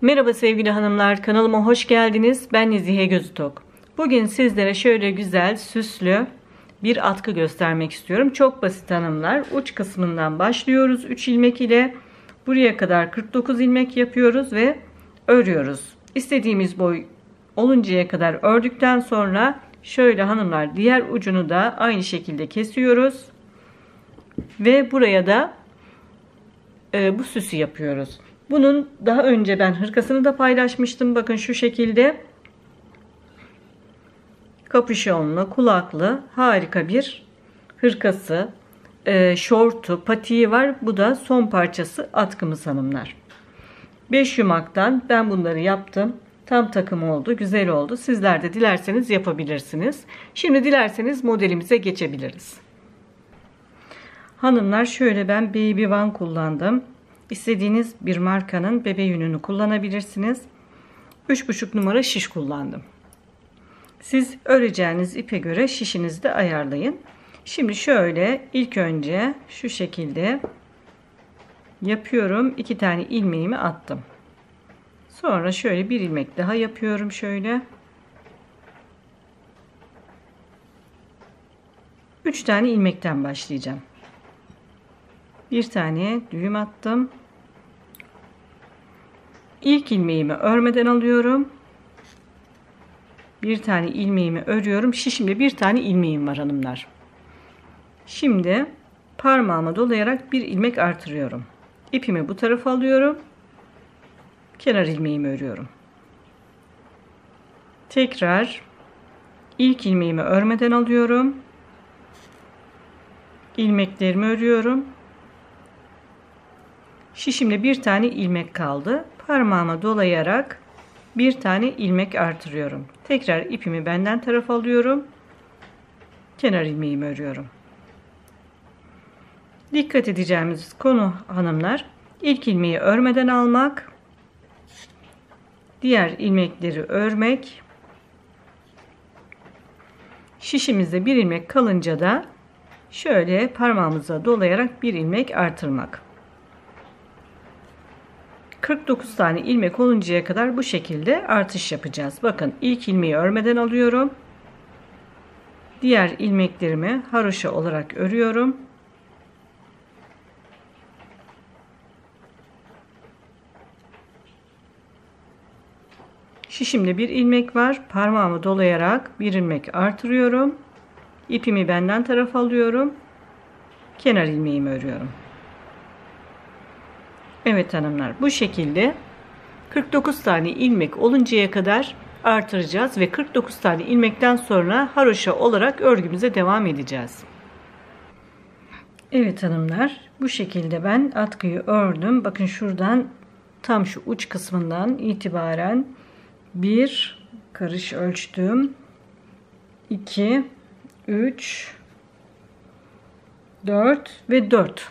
Merhaba sevgili hanımlar, kanalıma hoş geldiniz. Ben Nezihe Gözütok. Bugün sizlere şöyle güzel, süslü bir atkı göstermek istiyorum. Çok basit hanımlar. Uç kısmından başlıyoruz 3 ilmek ile. Buraya kadar 49 ilmek yapıyoruz ve örüyoruz. İstediğimiz boy oluncaya kadar ördükten sonra şöyle hanımlar diğer ucunu da aynı şekilde kesiyoruz. Ve buraya da bu süsü yapıyoruz. Bunun daha önce ben hırkasını da paylaşmıştım. Bakın şu şekilde kapüşonlu, kulaklı harika bir hırkası, şortu, patiği var. Bu da son parçası atkımız hanımlar. 5 yumaktan ben bunları yaptım. Tam takım oldu, güzel oldu. Sizler de dilerseniz yapabilirsiniz. Şimdi dilerseniz modelimize geçebiliriz. Hanımlar şöyle ben Baby One kullandım. İstediğiniz bir markanın bebe yününü kullanabilirsiniz. 3,5 numara şiş kullandım. Siz öreceğiniz ipe göre şişinizi de ayarlayın. Şimdi şöyle ilk önce şu şekilde yapıyorum. 2 tane ilmeğimi attım. Sonra şöyle bir ilmek daha yapıyorum şöyle. 3 tane ilmekten başlayacağım. Bir tane düğüm attım. İlk ilmeğimi örmeden alıyorum. Bir tane ilmeğimi örüyorum. Şişimde bir tane ilmeğim var hanımlar. Şimdi parmağıma dolayarak bir ilmek artırıyorum. İpimi bu tarafa alıyorum. Kenar ilmeğimi örüyorum. Tekrar ilk ilmeğimi örmeden alıyorum. İlmeklerimi örüyorum. Şişimde bir tane ilmek kaldı. Parmağıma dolayarak bir tane ilmek artırıyorum. Tekrar ipimi benden tarafa alıyorum. Kenar ilmeğimi örüyorum. Dikkat edeceğimiz konu hanımlar, ilk ilmeği örmeden almak, diğer ilmekleri örmek, şişimizde bir ilmek kalınca da şöyle parmağımıza dolayarak bir ilmek artırmak. 49 tane ilmek oluncaya kadar bu şekilde artış yapacağız. Bakın ilk ilmeği örmeden alıyorum. Diğer ilmeklerimi haroşa olarak örüyorum. Şişimde bir ilmek var. Parmağımı dolayarak bir ilmek artırıyorum. İpimi benden tarafa alıyorum. Kenar ilmeğimi örüyorum. Evet hanımlar, bu şekilde 49 tane ilmek oluncaya kadar artıracağız ve 49 tane ilmekten sonra haroşa olarak örgümüze devam edeceğiz. Evet hanımlar, bu şekilde ben atkıyı ördüm. Bakın şuradan tam şu uç kısmından itibaren bir karış ölçtüm. 2 3 4 ve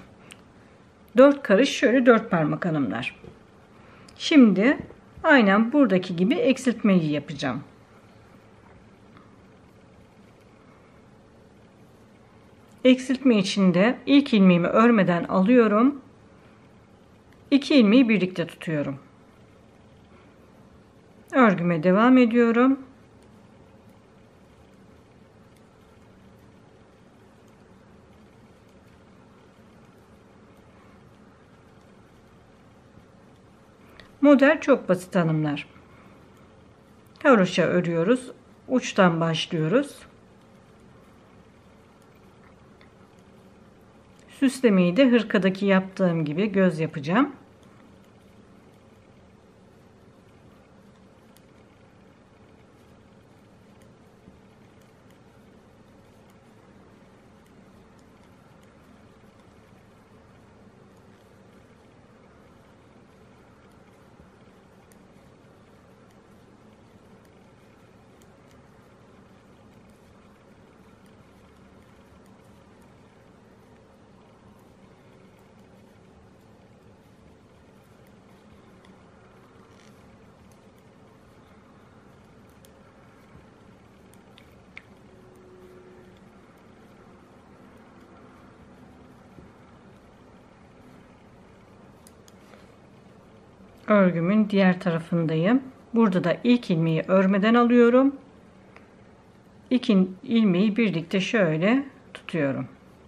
4 karış, şöyle 4 parmak hanımlar. Şimdi aynen buradaki gibi eksiltmeyi yapacağım. Eksiltme için de ilk ilmeğimi örmeden alıyorum. 2 ilmeği birlikte tutuyorum. Örgüme devam ediyorum. Model çok basit hanımlar. Haroşa örüyoruz. Uçtan başlıyoruz. Süslemeyi de hırkadaki yaptığım gibi göz yapacağım. örgümün diğer tarafındayım. Burada da ilk ilmeği örmeden alıyorum. İki ilmeği birlikte şöyle tutuyorum.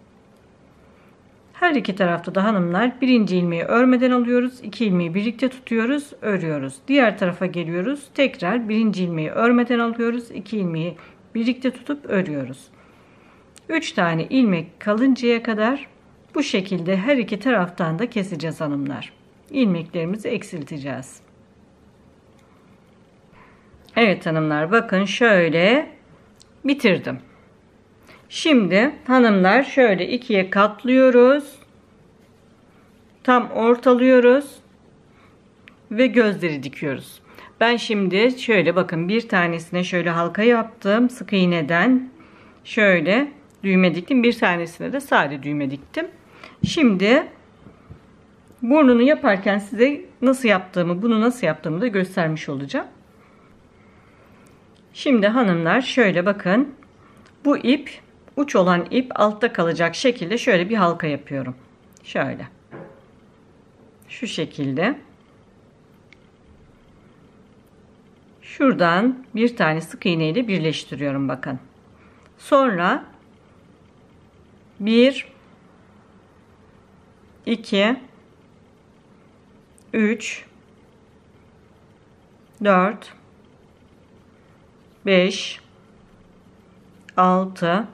Her iki tarafta da hanımlar birinci ilmeği örmeden alıyoruz. İki ilmeği birlikte tutuyoruz, örüyoruz. Diğer tarafa geliyoruz. Tekrar birinci ilmeği örmeden alıyoruz. İki ilmeği birlikte tutup örüyoruz. 3 tane ilmek kalıncaya kadar bu şekilde her iki taraftan da keseceğiz hanımlar. İlmeklerimizi eksilteceğiz. Evet hanımlar, bakın şöyle bitirdim. Şimdi hanımlar şöyle ikiye katlıyoruz. Tam ortalıyoruz ve gözleri dikiyoruz. Ben şimdi şöyle bakın, bir tanesine şöyle halka yaptım. Sık iğneden şöyle düğme diktim. Bir tanesine de sade düğme diktim. Şimdi burnunu yaparken size nasıl yaptığımı, bunu nasıl yaptığımı da göstermiş olacağım. Şimdi hanımlar şöyle bakın. Bu ip, uç olan ip altta kalacak şekilde şöyle bir halka yapıyorum. Şöyle. Şu şekilde. Şuradan bir tane sık iğne ile birleştiriyorum bakın. Sonra 1 2 3 4 5 6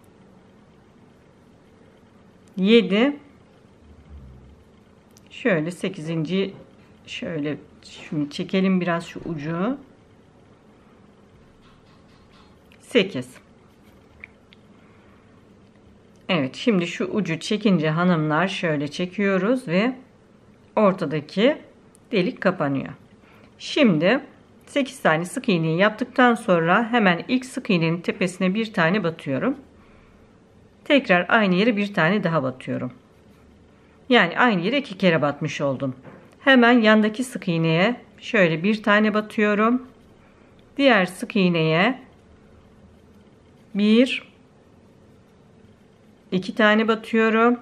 7 şöyle 8. şöyle şunu çekelim biraz, şu ucu. 8. Evet, şimdi şu ucu çekince hanımlar şöyle çekiyoruz ve ortadaki delik kapanıyor. Şimdi 8 tane sık iğneyi yaptıktan sonra hemen ilk sık iğnenin tepesine bir tane batıyorum. Tekrar aynı yere bir tane daha batıyorum. Yani aynı yere 2 kere batmış oldum. Hemen yandaki sık iğneye şöyle bir tane batıyorum. Diğer sık iğneye 1 2 tane batıyorum.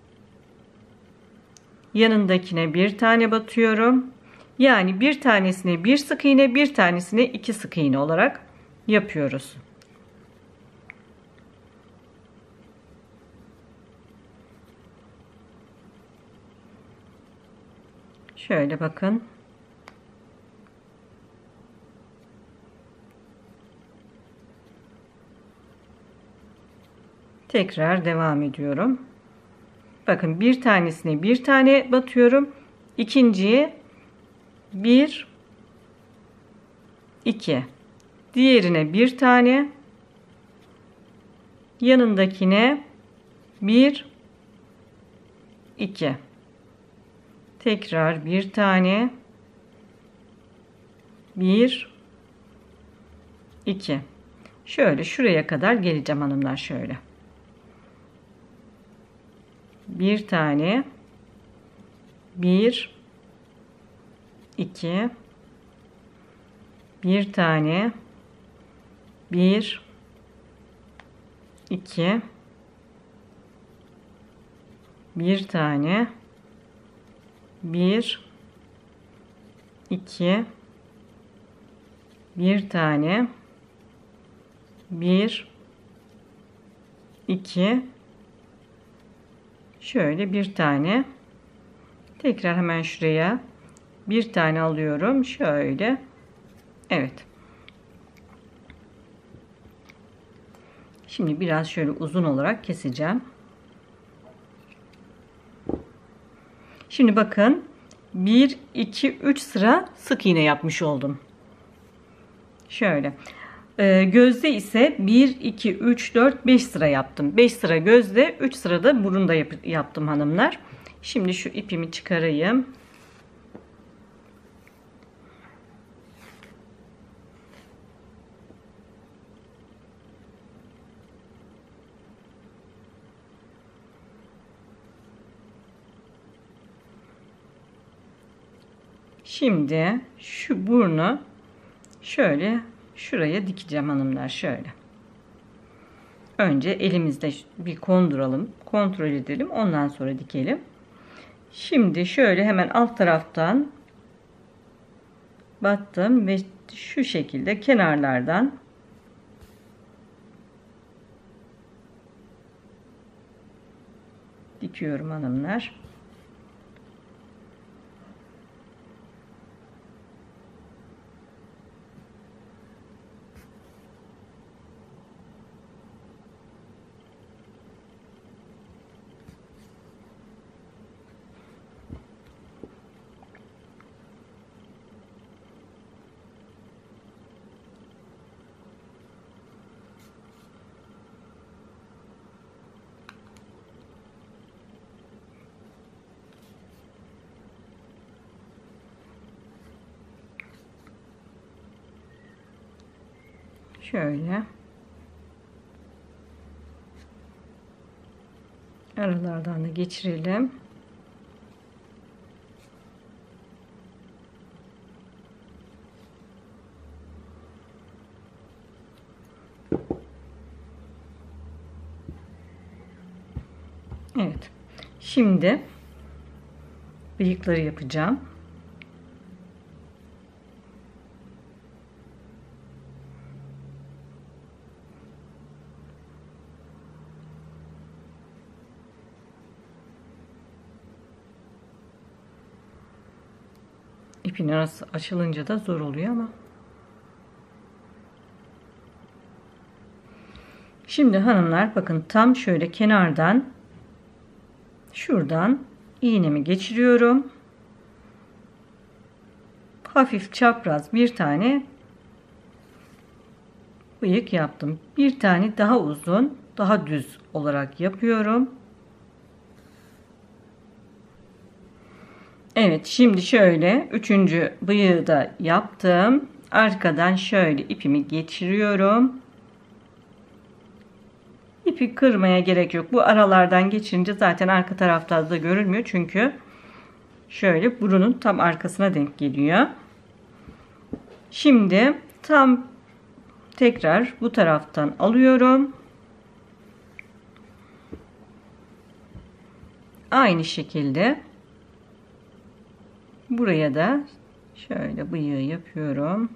Yanındakine bir tane batıyorum. Yani bir tanesine bir sık iğne, bir tanesine 2 sık iğne olarak yapıyoruz. Şöyle bakın. Tekrar devam ediyorum. Bakın, bir tanesine bir tane batıyorum. İkinciye 1 2. Diğerine bir tane. Yanındakine 1 2. Tekrar bir tane. 1 2. Şöyle şuraya kadar geleceğim hanımlar, şöyle. Bir tane, 1 2, bir tane, 1 2, bir tane, 1 2, bir tane, 1 2, şöyle bir tane, tekrar hemen şuraya bir tane alıyorum şöyle. Evet, şimdi biraz şöyle uzun olarak keseceğim. Şimdi bakın, 1 2 3 sıra sık iğne yapmış oldum. Şöyle gözde ise 1 2 3 4 5 sıra yaptım. 5 sıra gözde, 3 sırada burunda yaptım hanımlar. Şimdi şu ipimi çıkarayım. Şimdi şu burnu şöyle şuraya dikeceğim hanımlar, şöyle. Önce elimizde bir konduralım, kontrol edelim, ondan sonra dikelim. Şimdi şöyle hemen alt taraftan battım ve şu şekilde kenarlardan dikiyorum hanımlar. Şöyle aralardan da geçirelim. Evet. Şimdi bıyıkları yapacağım. İpin arası açılınca da zor oluyor ama. Şimdi hanımlar bakın, tam şöyle kenardan şuradan iğnemi geçiriyorum. Hafif çapraz bir tane bıyık yaptım. Bir tane daha uzun, daha düz olarak yapıyorum. Evet, şimdi şöyle üçüncü bıyığı da yaptım. Arkadan şöyle ipimi geçiriyorum. İpi kırmaya gerek yok. Bu aralardan geçirince zaten arka tarafta da görülmüyor. Çünkü şöyle burunun tam arkasına denk geliyor. Şimdi tam tekrar bu taraftan alıyorum. Aynı şekilde buraya da şöyle bıyığı yapıyorum.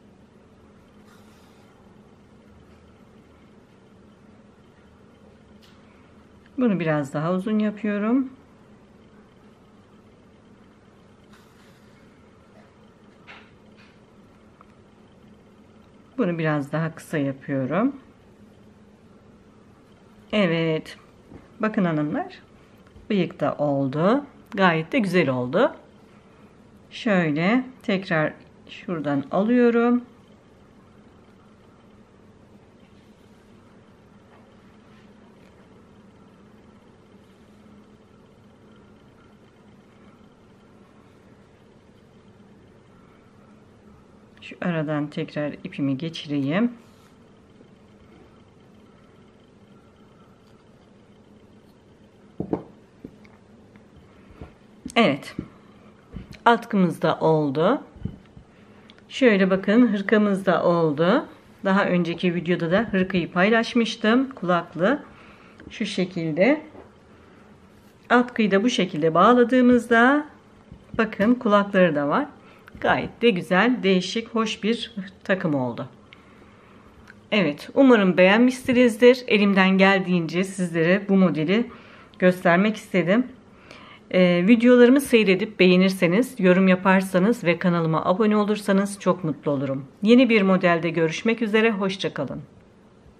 Bunu biraz daha uzun yapıyorum. Bunu biraz daha kısa yapıyorum. Evet. Bakın hanımlar. Bıyık da oldu. Gayet de güzel oldu. Şöyle tekrar şuradan alıyorum. Şu aradan tekrar ipimi geçireyim. Evet. Atkımız da oldu. Şöyle bakın, hırkamız da oldu. Daha önceki videoda da hırkayı paylaşmıştım. Kulaklı. Şu şekilde. Atkıyı da bu şekilde bağladığımızda bakın kulakları da var. Gayet de güzel, değişik, hoş bir takım oldu. Evet, umarım beğenmişsinizdir. Elimden geldiğince sizlere bu modeli göstermek istedim. Videolarımı seyredip beğenirseniz, yorum yaparsanız ve kanalıma abone olursanız çok mutlu olurum. Yeni bir modelde görüşmek üzere, hoşça kalın.